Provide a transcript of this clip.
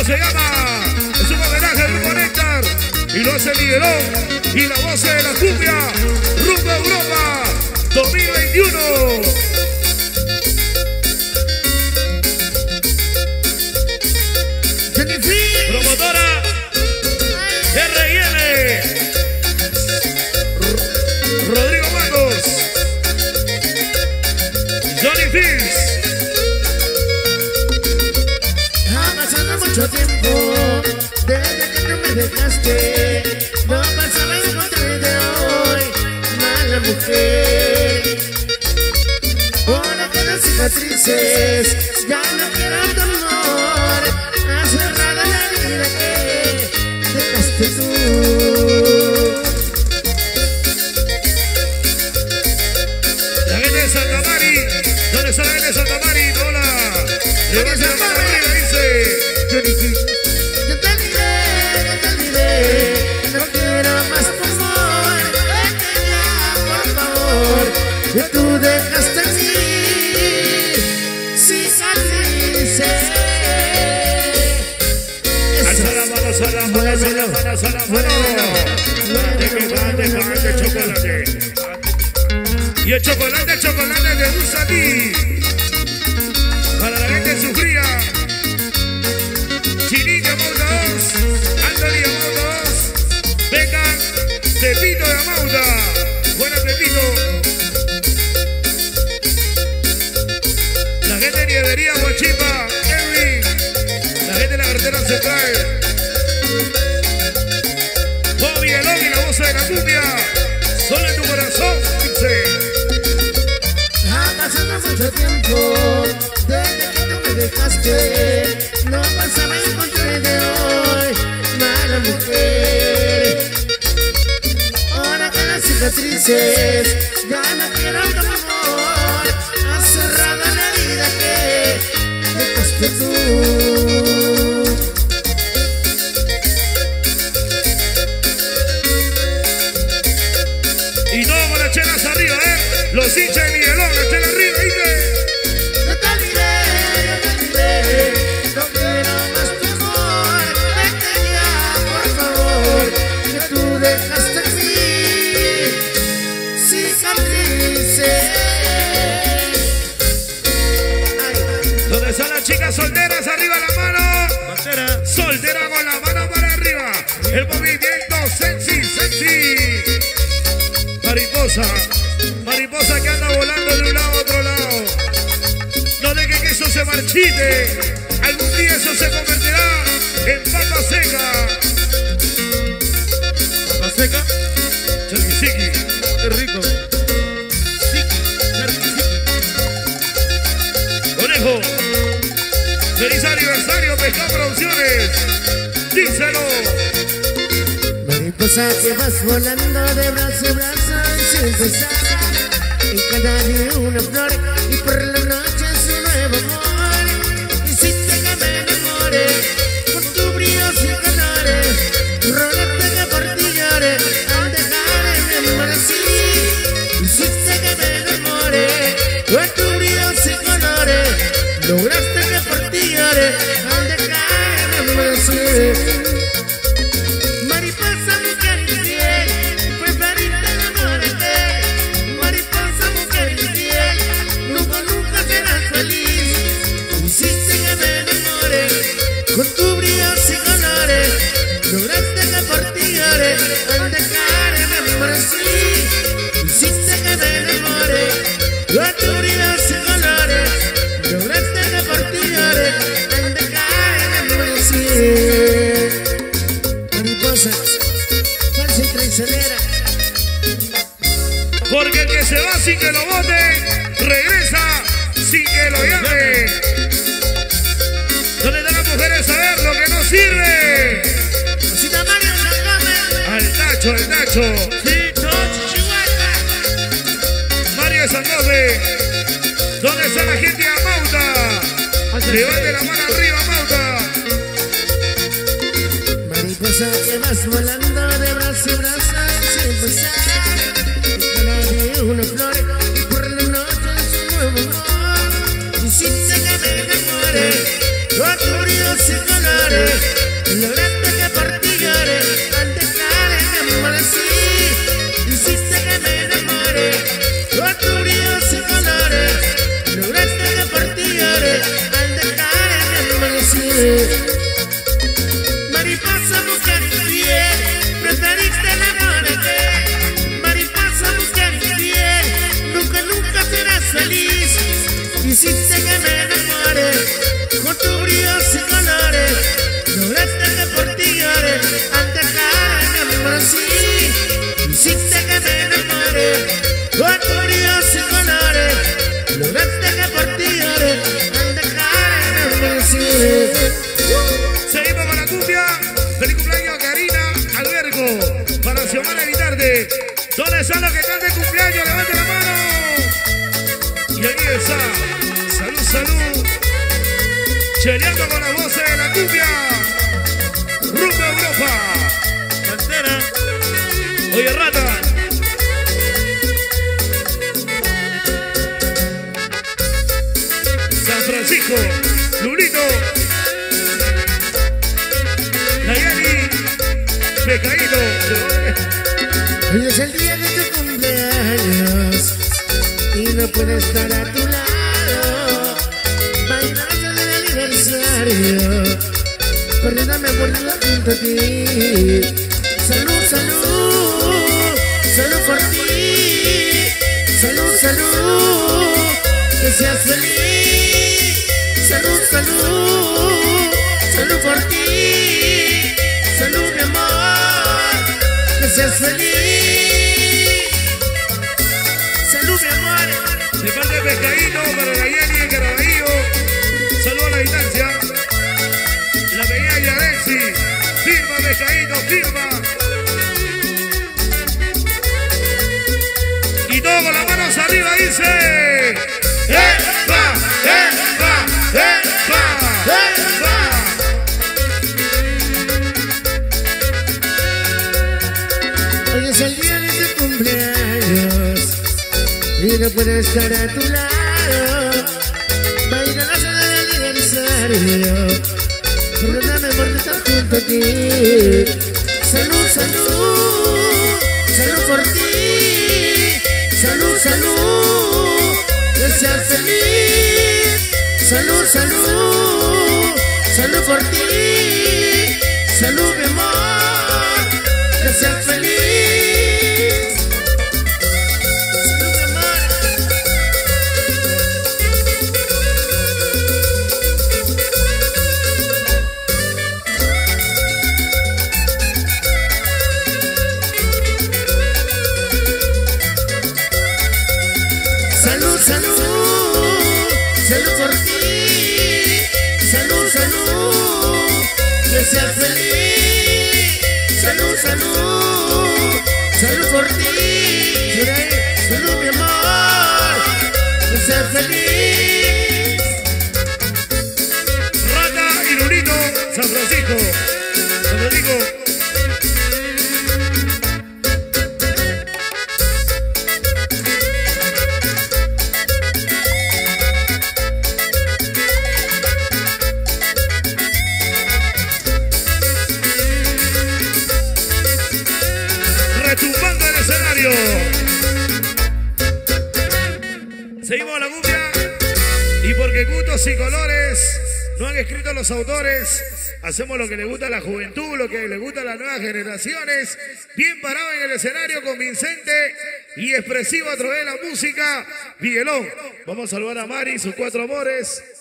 se llama, es un homenaje al grupo Néctar. Y lo hace Miguelón y la voz de la cumbia, rumbo a Europa 2021. Promotora R&L Rodrigo Matos, Johnny Fields. Ha pasado mucho tiempo desde que tú me dejaste. No pasaba encontré de hoy, mala mujer. Ahora quedan cicatrices, ya no quiero tu amor. Has cerrado la vida que dejaste tú. La gente de Santa Mari, ¿dónde está la gente de Santa Mari? Hola, levante la mano arriba, dice. Yo te olvidé, no quiero más tu amor. Vete ya, por favor, que tú dejaste en mí cicatrices. Alza la mano, alza la mano, alza la mano, alza la mano. Chocolate. Y el chocolate te gusta a ti. Para la gente sufría. Chinito Amauta 2, Anthony Amauta 2. Vengan, Pepito de Amauta. Buena Pepito. La gente de Nievería, Huachipa, Erwin. La gente de la carretera central. Bobby Elón y la voz de la cumbia. Solo en tu corazón, dice. Ha pasado mucho tiempo desde que tú me dejaste. No pasaba encontré de hoy, mala mujer. Ahora que las cicatrices, ya no quiero tu amor. Has cerrado la vida que dejaste tú. Y no con las chelas arriba, los hinchas de Miguelón, las chelas arriba, dice. No te olvidé, no quiero más tu amor. Vete ya, por favor, que tú dejaste en mí cicatrices. ¿Dónde están las chicas solteras? Arriba la mano. Soltera con la mano para arriba. El movimiento sexy, sexy. Mariposa que anda volando de un lado a otro lado. No deje que eso se marchite. Algún día eso se convertirá en papa seca. ¿Papa seca? Charquisiqui. Qué rico. Conejo. Feliz aniversario, Pescado Producciones. Díselo. Mariposa que vas volando de brazo en brazo y sin cesar. En cada día una flor y por la noche es un nuevo amor. Hiciste que me enamore por tu brillo sin colores. Rogaste que por ti llore al dejar en el así. Hiciste que me enamore por tu brillo sin colores. Lograste que por ti llore al dejar en el así. Mariposa, mujer infiel, preferiste enamorarte. Mariposa, mujer infiel, nunca serás feliz. Hiciste que me enamore con tu brillo sin colores. Lograste que por ti llore al dejar en amor así. Hiciste que me enamore con tu brillo sin colores. Lograste que por ti llore al dejar en amor así. Falsa y traicionera. Porque el que se va sin que lo voten, regresa sin que lo llamen. ¿Dónde están las mujeres a ver lo que no sirve? Cosita Mario San Al Nacho. Mario de San José. ¿Dónde está la gente de Amauta? Levante la mano arriba, Amauta. Mariposa que vas volando de brazo en brazo sin cesar. En cada día una flor y por la noche es un nuevo amor. Hiciste que me enamore con tu brillo bríos y colores, lo grande que por ti lloré, al dejar enamorací, hiciste que me enamore, con tus bríos y colores, lo grande que por ti lloré, al dejar enamorací. Mariposa, mujer infiel, preferiste la muerte. Mariposa, mujer infiel, nunca, nunca serás feliz. Hiciste que me enamore, con tus bríos y colores, lograste que por ti llore, al dejar enamorací. Hiciste que me enamore, con tus bríos y colores, lograste que por ti llore, al dejar enamorací. Seguimos con la cumbia. Feliz cumpleaños a Karina Albergo. Para Xiomara Vitarte. ¿Dónde están los que están de cumpleaños? Levanten la mano. Y aquí está. Salud, salud. Cheleando con las voces de la cumbia. Rumbo a Europa. Pantera. Oye, Rata. San Francisco. Lulito. Nayeli, Becaído. Hoy es el día de tu cumpleaños y no puedo estar a tu lado, bailando en el aniversario, perdiéndome aburrido junto a ti. Salud, salud, salud por ti. Salud, salud, que seas feliz. Salud, salud, salud por ti. Salud, mi amor, que seas feliz. Salud, mi amor. De parte de Pescadito para Nayeli en Caraballo. Salud a la distancia. La pequeña Yarexi. Firma, Pescadito, firma. Y todo con las manos arriba dice: ¡Epa! ¡Epa! ¡Epa! ¡Epa! Hoy es el día de tu cumpleaños y no puedo estar a tu lado, bailando en el aniversario, perdóname por no estar junto a ti. Salud, salud, salud por ti. Salud, salud, que seas feliz. Salud, salud, salud por ti. Salud, mi amor, que seas feliz. Salud, salud, salud por ti. Salud, salud, que seas feliz. Salud, salud, salud por ti. Salud, mi amor, que seas feliz. Rata y Lulito, San Francisco. San Francisco. Retumbando el escenario. Seguimos la cumbia. Y porque gustos y colores no han escrito los autores, hacemos lo que le gusta a la juventud, lo que le gusta a las nuevas generaciones. Bien parado en el escenario, convincente y expresivo a través de la música. Miguelón. Vamos a saludar a Mari, sus 4 amores.